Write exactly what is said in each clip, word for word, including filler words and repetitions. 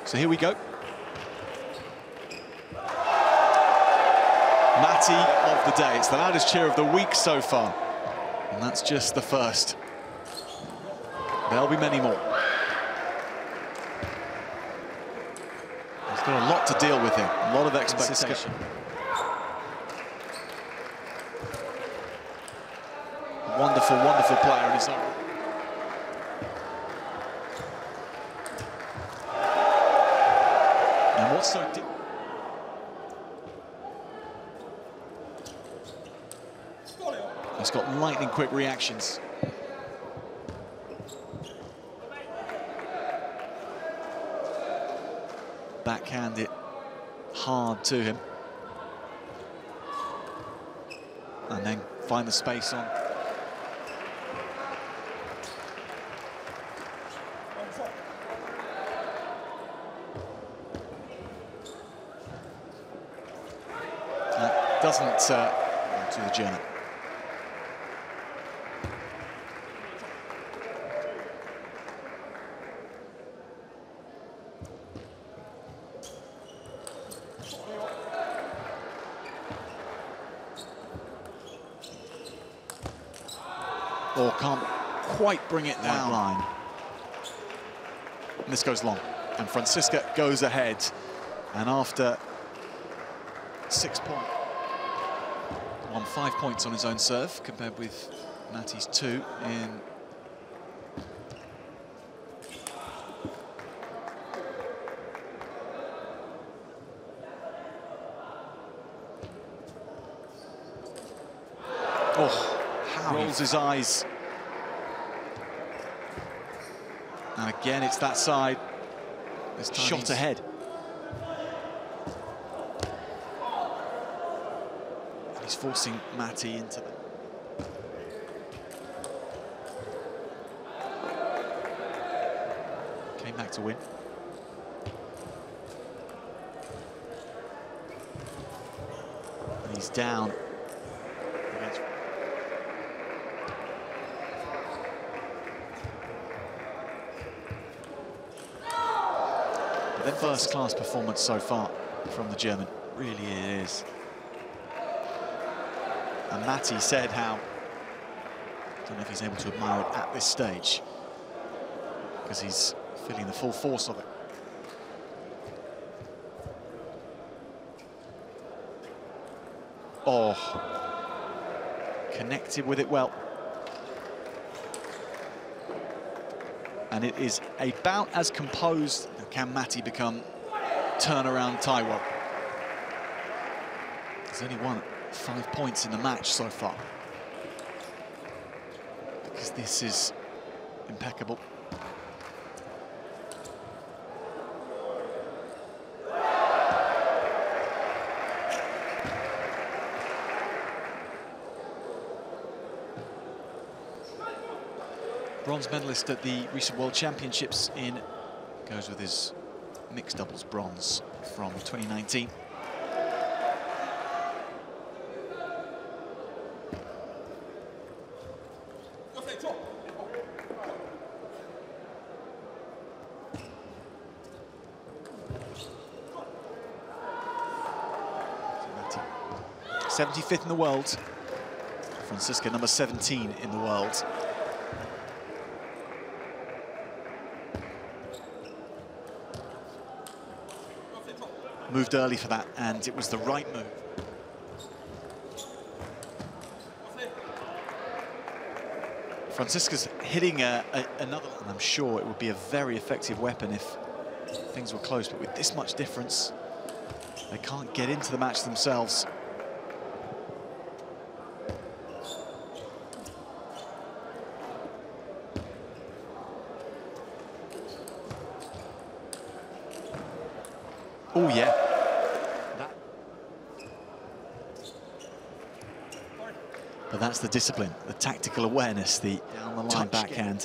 So here we go. Matti of the day. It's the loudest cheer of the week so far. And that's just the first. There'll be many more. He's got a lot to deal with here, a lot of expectation. Wonderful, wonderful player in his own. And what's so deep? He's got lightning quick reactions. Backhand it hard to him. And then find the space on. That doesn't uh, to the German. Or can't quite bring it down. Line. And this goes long. And Franziska goes ahead. And after six points, won five points on his own serve, compared with Matti's two in oh, how rolls his eyes. And again, it's that side. This shot he's... ahead. And he's forcing Matti into that. Came back to win. And he's down. The first-class performance so far from the German, really it is. And Matti said how, I don't know if he's able to admire it at this stage, because he's feeling the full force of it. Oh, connected with it well. And it is about as composed. Can Matti become turnaround Taiwo? He's only won five points in the match so far, because this is impeccable. Bronze medalist at the recent World Championships in, goes with his mixed doubles bronze from twenty nineteen. seventy-fifth in the world. Franziska, number seventeen in the world. Moved early for that, and it was the right move. Franziska's hitting a, a, another, and I'm sure it would be a very effective weapon if things were close, but with this much difference, they can't get into the match themselves. Oh, yeah. That. But that's the discipline, the tactical awareness, the down-the-line backhand.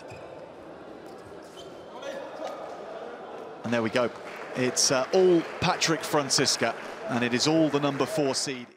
And there we go. It's uh, all Patrik Franziska, and it is all the number four seed.